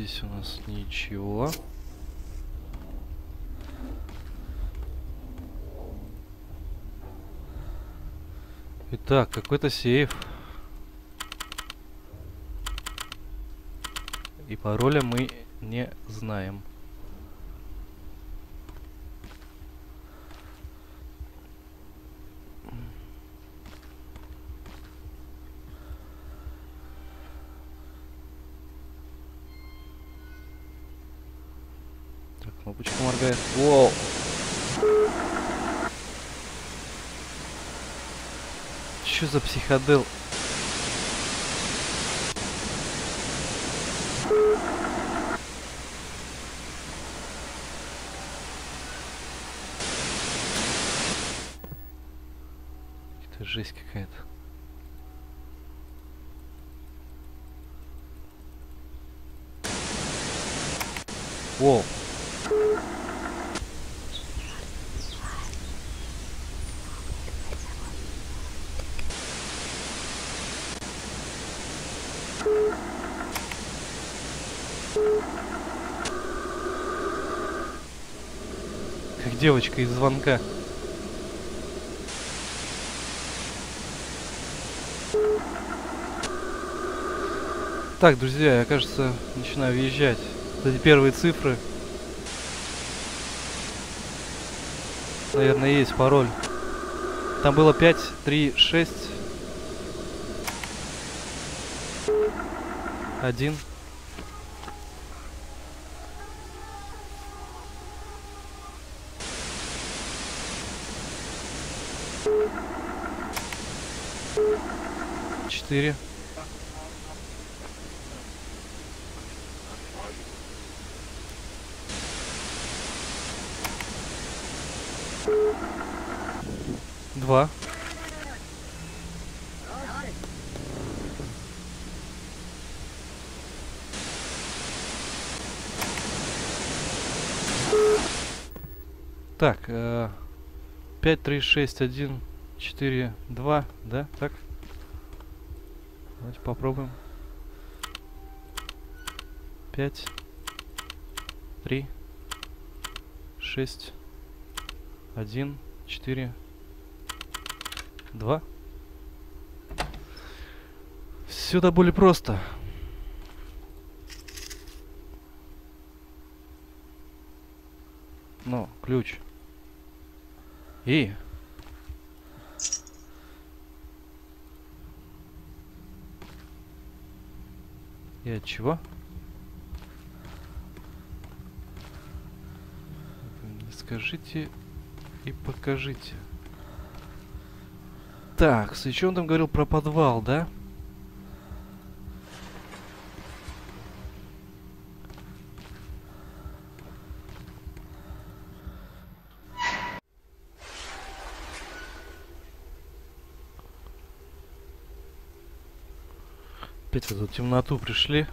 Здесь у нас ничего. Итак, какой-то сейф. И пароля мы не знаем. Так, кнопочка моргает. Воу! Что за психодел? Это жесть какая-то. Воу! Как девочка из звонка. Так, друзья, я, кажется, начинаю въезжать. Вот эти первые цифры. Наверное, есть пароль. Там было 5, 3, 6. 1. Четыре. Два. Так, 5, 3, 6, 1, 4, 2, да? Так? Давайте попробуем. 5, 3, 6, 1, 4, 2. Все до боли просто. Ну, ключ. И... И от чего? Скажите и покажите. Так, еще он там говорил про подвал, да? Опять в эту темноту пришли.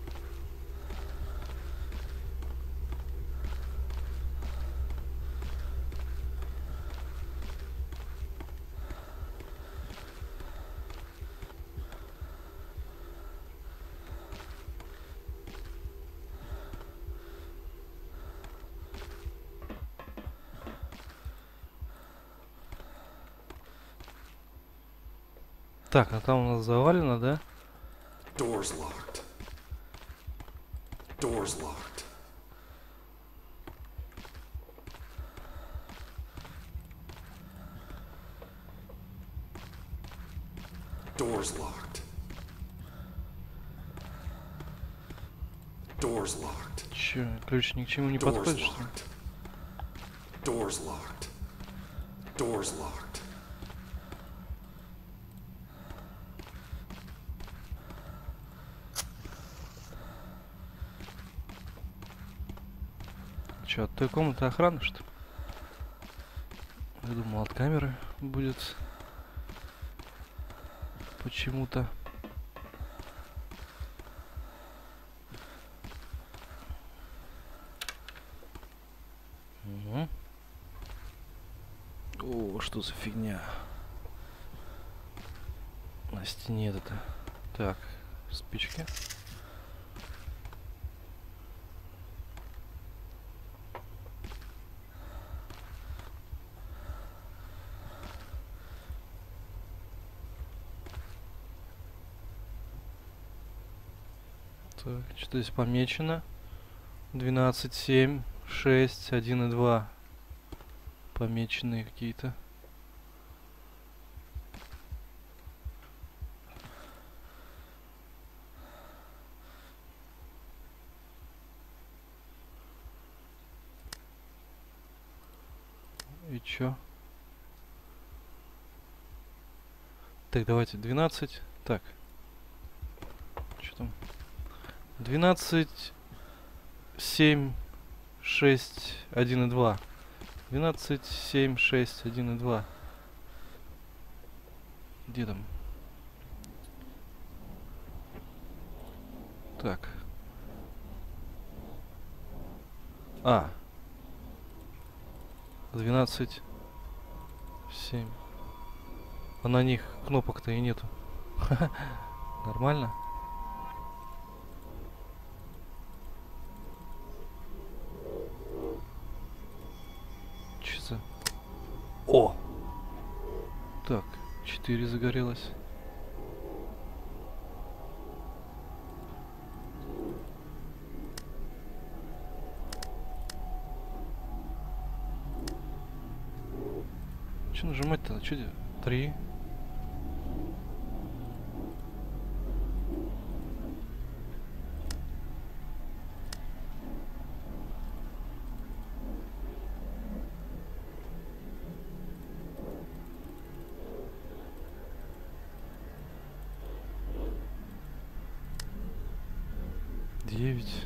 Так, а там у нас завалено, да? Door's locked. Door's locked. Door's locked. Door's locked. Че, ключ ни к чему не Door's подходит, что ли? locked. Door's locked. Door's locked. Че, от той комнаты охраны, что ли? Я думал, от камеры будет почему-то. Угу. О, что за фигня? На стене это. Так, спички. Так, что здесь помечено? 12, 7, 6, 1 и 2. Помеченные какие-то. И чё? Так, давайте 12. Так. Что там? 12, 7, 6, 1 и 2. 12, 7, 6, 1 и 2. Где там? Так. А. 12, 7. А на них кнопок-то и нету. Нормально? Че за... О! Так, 4 загорелось. Че нажимать-то? Че делать? 3. Девять.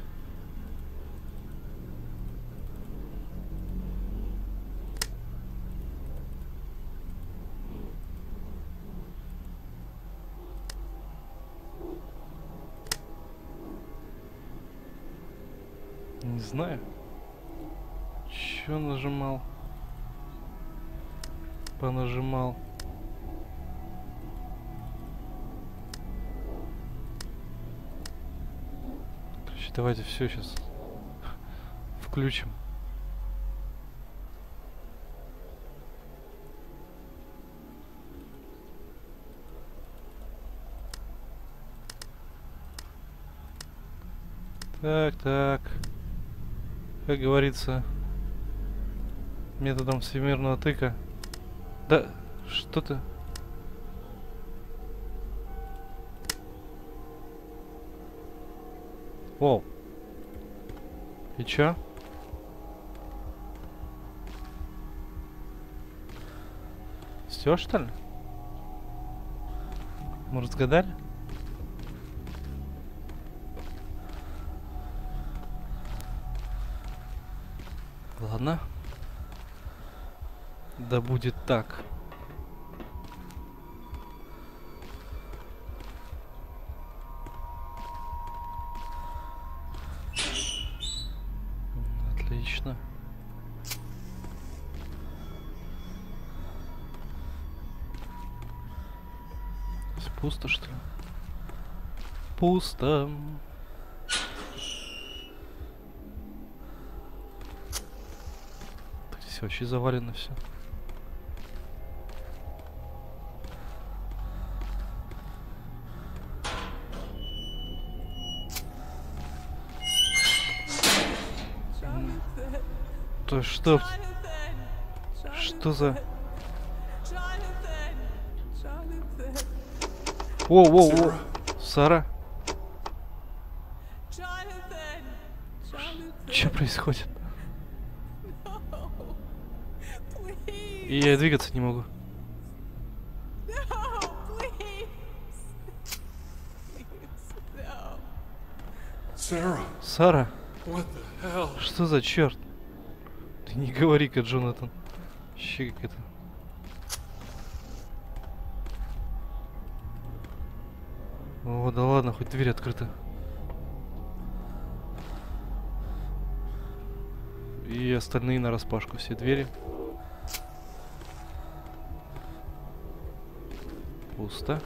Не знаю. Чё нажимал? Понажимал. Короче, давайте все сейчас включим. Так, так. Как говорится, методом всемирного тыка. Да, что ты? Воу. И чё? Все, что ли? Мы разгадали? Ладно. Да будет так. Отлично. Здесь пусто, что ли? Пусто. Здесь вообще завалено все. То что? Что за... Воу-воу-воу. Сара? Что происходит? И я двигаться не могу. Сара? Что за черт? Ты не говори-ка, Джонатан. Щи как это. О, да ладно, хоть дверь открыта. И остальные нараспашку, все двери. Пусто.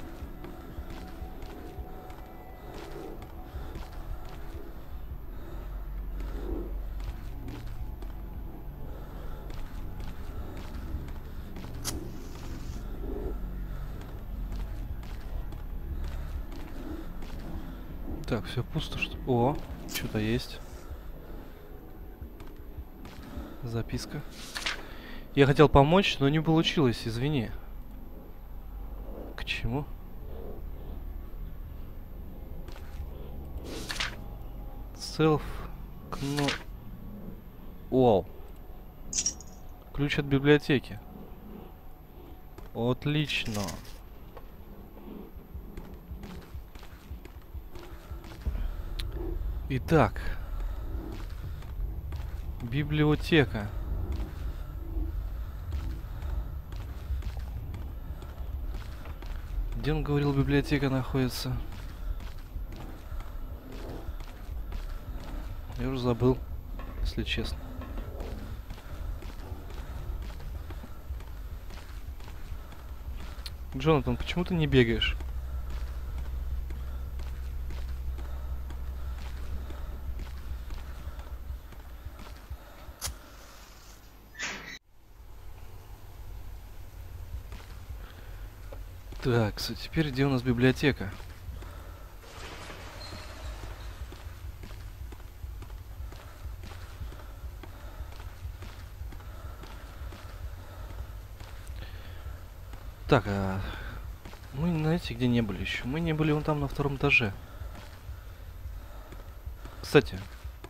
Так. Так, все пусто, что... О, что-то есть. Записка. Я хотел помочь, но не получилось, извини. К чему? Селф... Вау. Ключ от библиотеки. Отлично. Итак. Библиотека. Где он говорил, библиотека находится? Я уже забыл, если честно. Джонатан, почему ты не бегаешь? Так, теперь где у нас библиотека? Так, мы, знаете, где не были еще? Мы не были вон там на втором этаже. Кстати,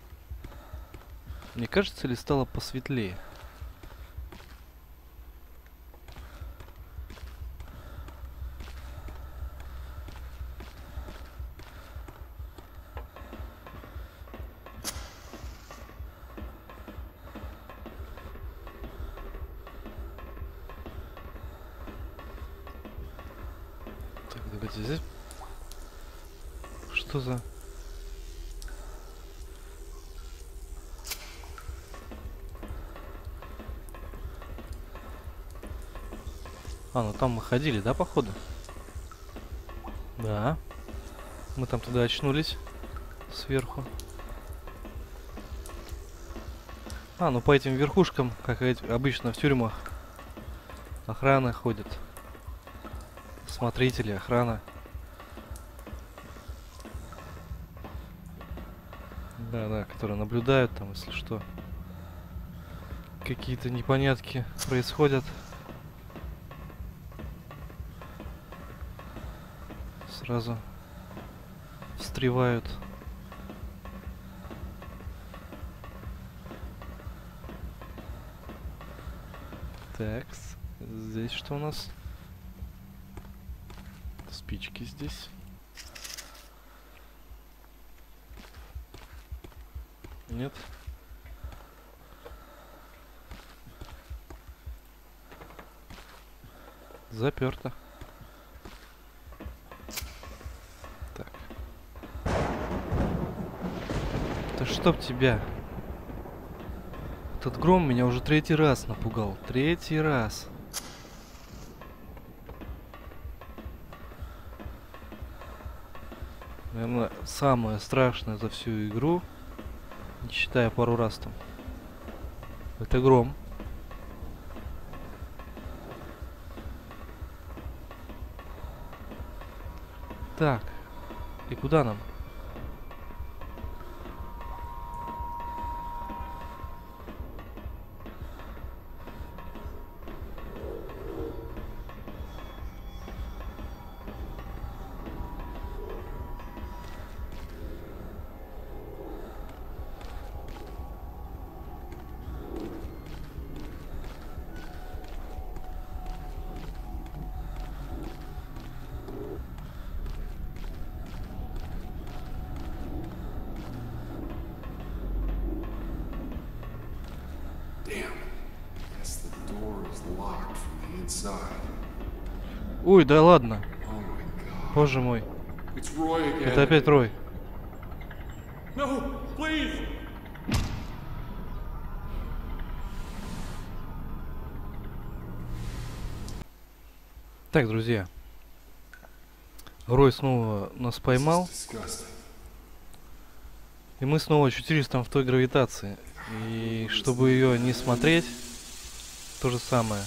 мне кажется, ли стало посветлее? Так, давайте здесь. Что за... Ну там мы ходили, да, походу? Да. Мы там туда очнулись. Сверху. Ну по этим верхушкам, как обычно в тюрьмах, охрана ходит. Смотрители, охрана. Да, которые наблюдают там, если что. Какие-то непонятки происходят. Сразу встревают. Так, здесь что у нас? Спички здесь. Нет. Заперто. Так. Да чтоб тебя. Этот гром меня уже третий раз напугал. Третий раз. Наверное, самое страшное за всю игру, не считая пару раз там, это гром. Так, и куда нам? Ой, да ладно. Боже мой. Это опять Рой. Так, друзья. Рой снова нас поймал. И мы снова очутились там в той гравитации. И чтобы ее не смотреть, то же самое.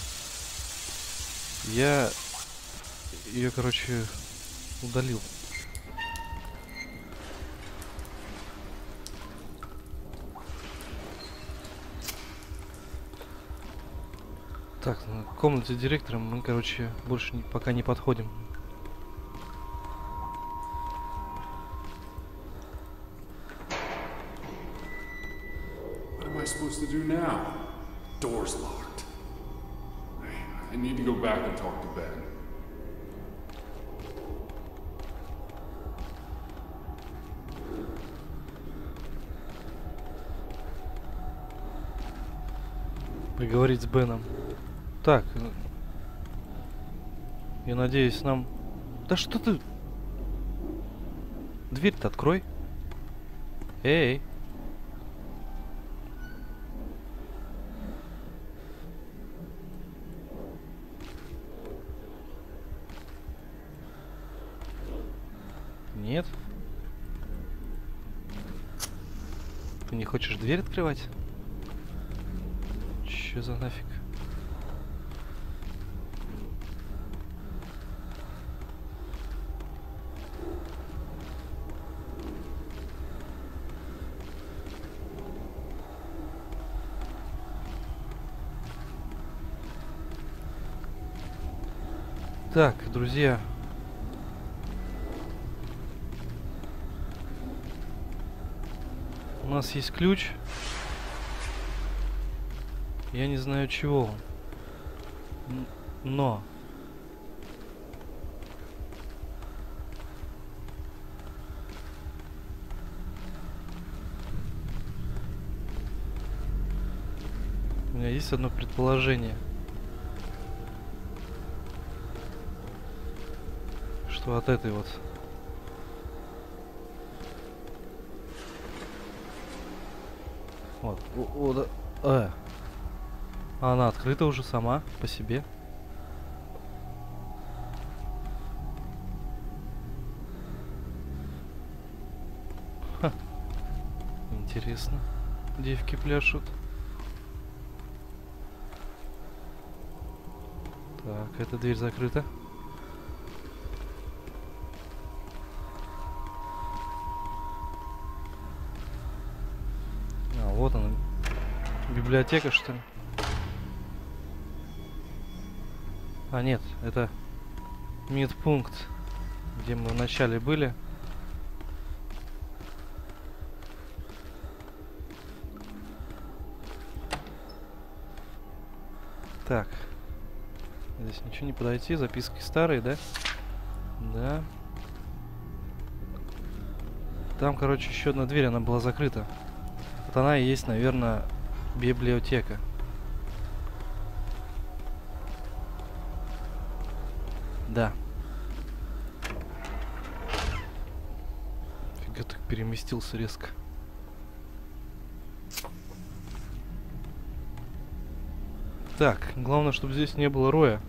Я ее, короче, удалил. Так, ну, к комнате директора мы, короче, больше пока не подходим. What am I supposed to do now? Door's locked. I need to go back and talk to Ben. Поговорить с Беном. Так. Я надеюсь, нам... Да что ты... Дверь-то открой. Эй. Нет. Ты не хочешь дверь открывать? Чё за нафиг? Так, друзья. У нас есть ключ. Я не знаю чего. Но. У меня есть одно предположение. Что от этой вот... Вот. Она открыта уже сама по себе. Ха. Интересно. Девки пляшут. Так, эта дверь закрыта. А, вот она. Библиотека, что ли? А, нет, это медпункт, где мы вначале были. Так. Здесь ничего не подойти. Записки старые, да? Да. Там, короче, еще одна дверь, она была закрыта. Вот она и есть, наверное, библиотека. Да. Фига так переместился резко. Так, главное, чтобы здесь не было роя.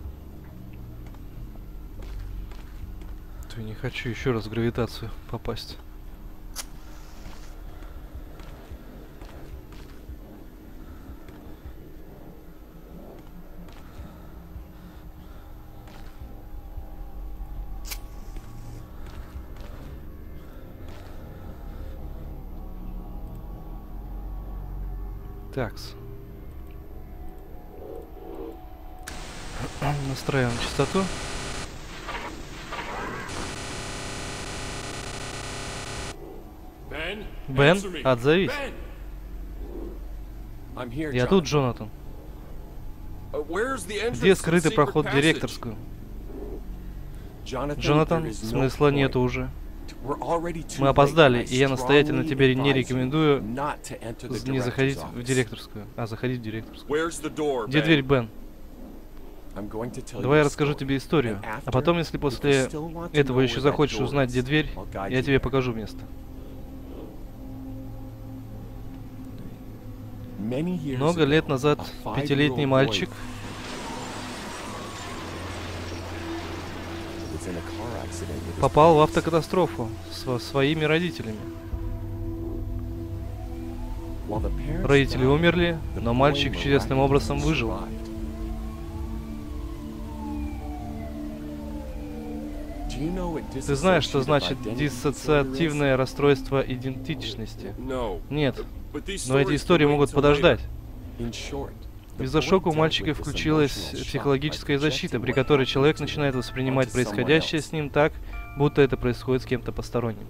То я не хочу еще раз в гравитацию попасть. Такс. Настраиваем частоту. Бен, отзовись. Я тут, Джонатан. Где скрытый проход в директорскую? Джонатан, смысла нету уже. Мы опоздали, и я настоятельно тебе не рекомендую не заходить в директорскую. А, заходить в директорскую. Где дверь, Бен? Давай я расскажу тебе историю. А потом, если после этого еще захочешь узнать, где дверь, я тебе покажу место. Много лет назад 5-летний мальчик попал в автокатастрофу со своими родителями. Родители умерли, но мальчик чудесным образом выжил. Ты знаешь, что значит диссоциативное расстройство идентичности? Нет, но эти истории могут подождать. Из-за шока у мальчика включилась психологическая защита, при которой человек начинает воспринимать происходящее с ним так, будто это происходит с кем-то посторонним.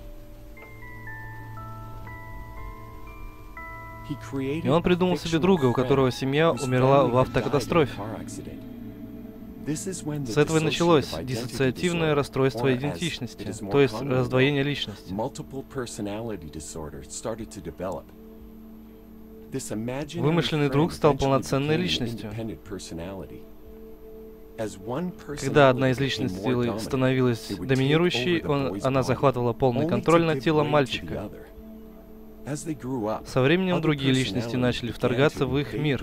И он придумал себе друга, у которого семья умерла в автокатастрофе. С этого и началось диссоциативное расстройство идентичности, то есть раздвоение личности. Вымышленный друг стал полноценной личностью. Когда одна из личностей становилась доминирующей, она захватывала полный контроль над телом мальчика. Со временем другие личности начали вторгаться в их мир.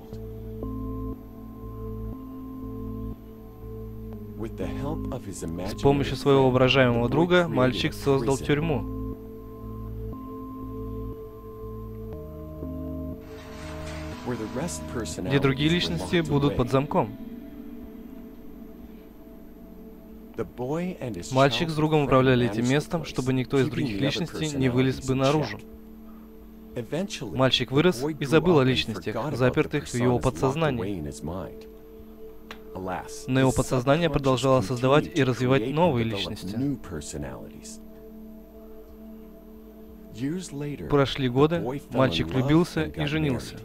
С помощью своего воображаемого друга мальчик создал тюрьму. Где другие личности будут под замком. Мальчик с другом управляли этим местом, чтобы никто из других личностей не вылез бы наружу. Мальчик вырос и забыл о личностях, запертых в его подсознании. Но его подсознание продолжало создавать и развивать новые личности. Прошли годы, мальчик влюбился и женился.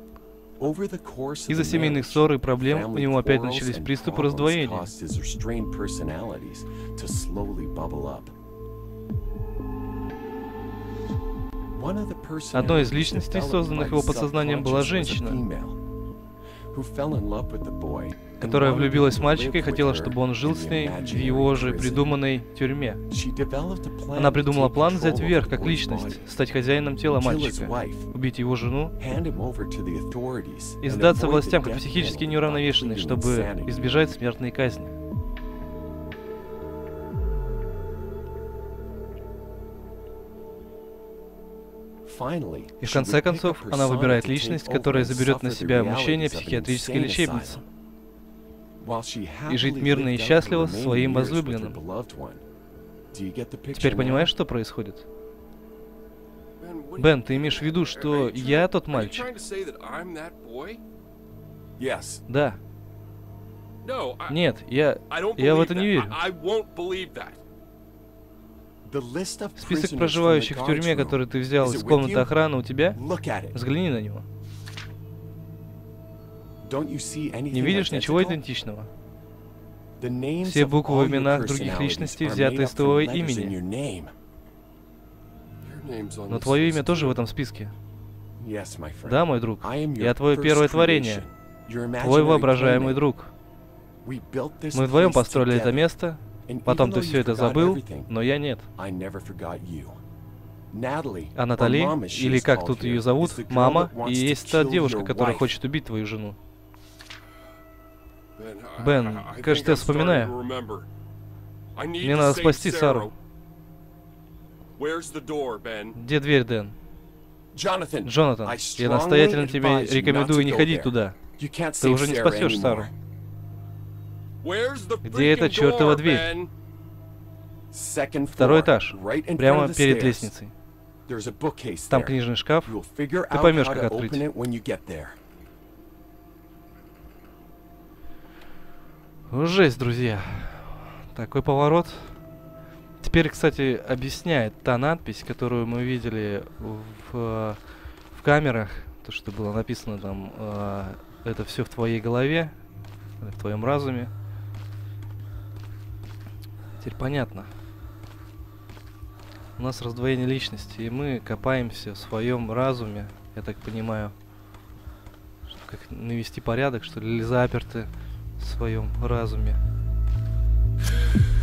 Из-за семейных ссор и проблем у него опять начались приступы раздвоения. Одной из личностей, созданных его подсознанием, была женщина, которая влюбилась в мальчика и хотела, чтобы он жил с ней в его же придуманной тюрьме. Она придумала план взять верх как личность, стать хозяином тела мальчика, убить его жену и сдаться властям как психически неуравновешенный, чтобы избежать смертной казни. И в конце концов, она выбирает личность, которая заберет на себя мучения психиатрической лечебницы и жить мирно и счастливо с своим возлюбленным. Теперь понимаешь, что происходит? Бен, ты имеешь в виду, что я тот мальчик? Да. Нет, я в это не верю. Список проживающих в тюрьме, который ты взял из комнаты охраны, у тебя? Взгляни на него. Не видишь ничего идентичного? Все буквы в именах других личностей взяты из твоего имени. Но твое имя тоже в этом списке. Да, мой друг, я твое первое творение, твой воображаемый друг. Мы вдвоем построили это место, потом ты все это забыл, но я нет. А Натали, или как тут ее зовут, мама, и есть та девушка, которая хочет убить твою жену. Бен, кажется, я вспоминаю. Мне надо спасти Сару. Где дверь, Дэн? Джонатан, я настоятельно тебе рекомендую не ходить туда. Ты уже не спасешь Сару. Где эта чертова дверь? Второй этаж, прямо перед лестницей. Там книжный шкаф. Ты поймешь, как открыть. Жесть, друзья. Такой поворот. Теперь, кстати, объясняет та надпись, которую мы видели в камерах. То, что было написано там, это все в твоей голове, в твоем разуме. Теперь понятно. У нас раздвоение личности, и мы копаемся в своем разуме, я так понимаю, как навести порядок, что ли, или заперты в своем разуме.